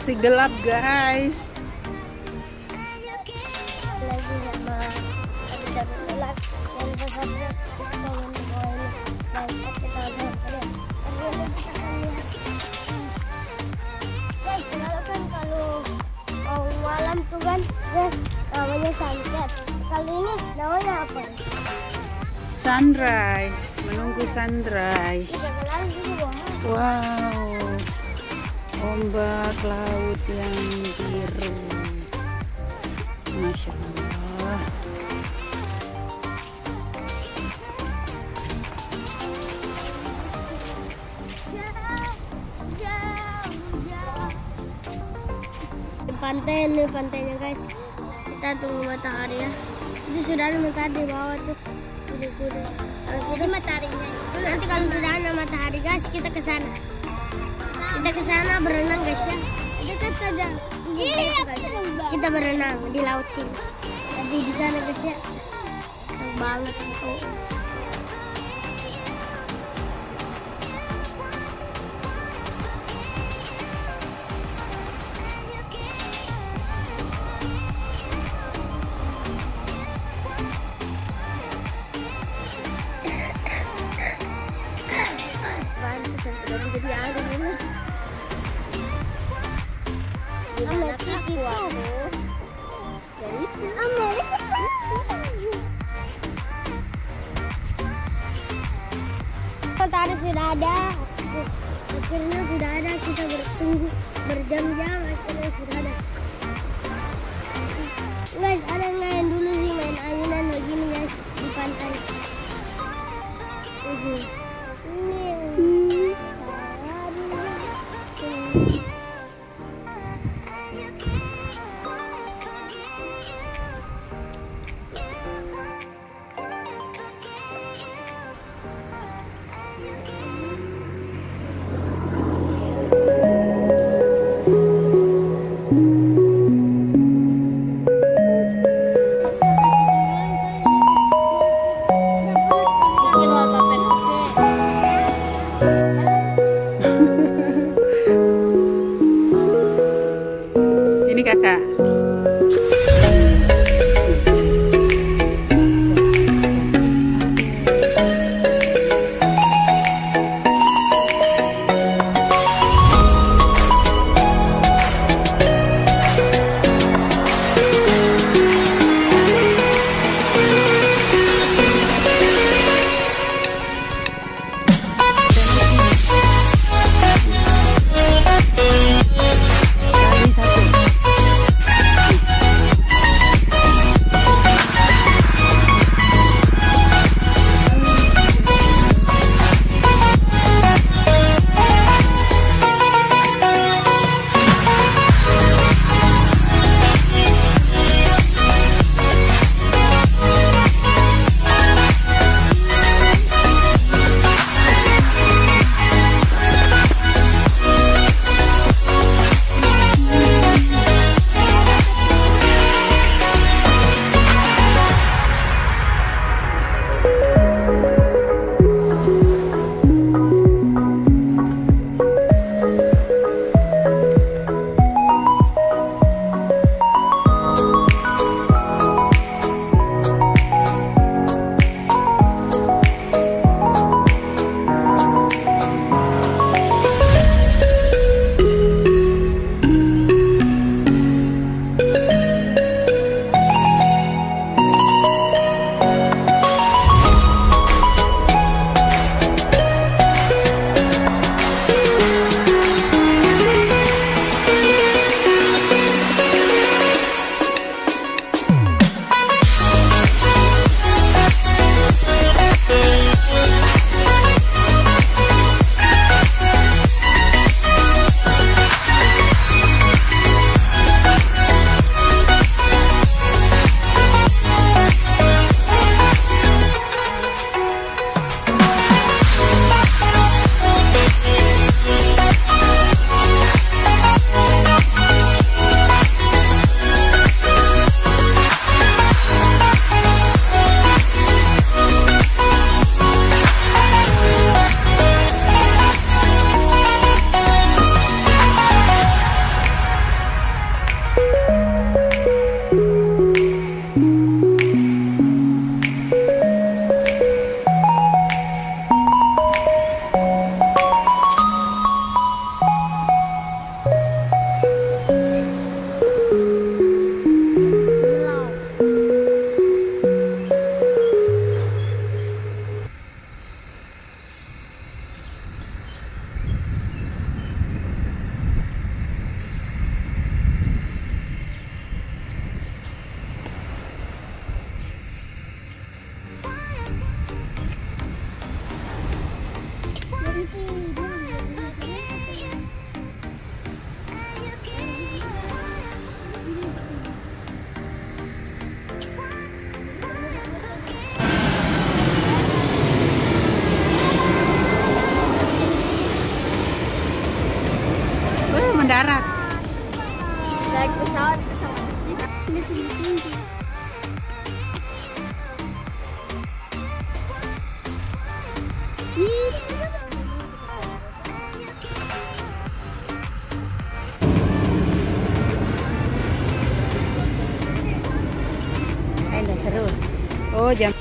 masih gelap guys. Lagi sama ada gelap yang besarnya kalau malam tuh kan namanya sunset. Kali ini namanya apa? Sunrise, menunggu sunrise. Wow, ombak laut yang biru, Masya Allah. Pantai, ini pantainya guys. Kita tunggu matahari ya. Itu sudah ada matahari di bawah tuh. Kuda-kuda. Jadi mataharinya itu nanti kalau sudah ada matahari guys, kita ke sana. Kita ke sana berenang guys ya. Dekat saja. Iya, kita berenang di laut sini. Tapi di sana guys ya. Enak banget itu. Jadi ada ini. Amerika itu. Amerika. Matahari sudah ada. Akhirnya sudah ada. Kita bertunggu berjam-jam. Akhirnya sudah ada. Guys, ada nggak yang dulu sih main ayunan begini guys di pantai? Ini. Seru. Oh, jam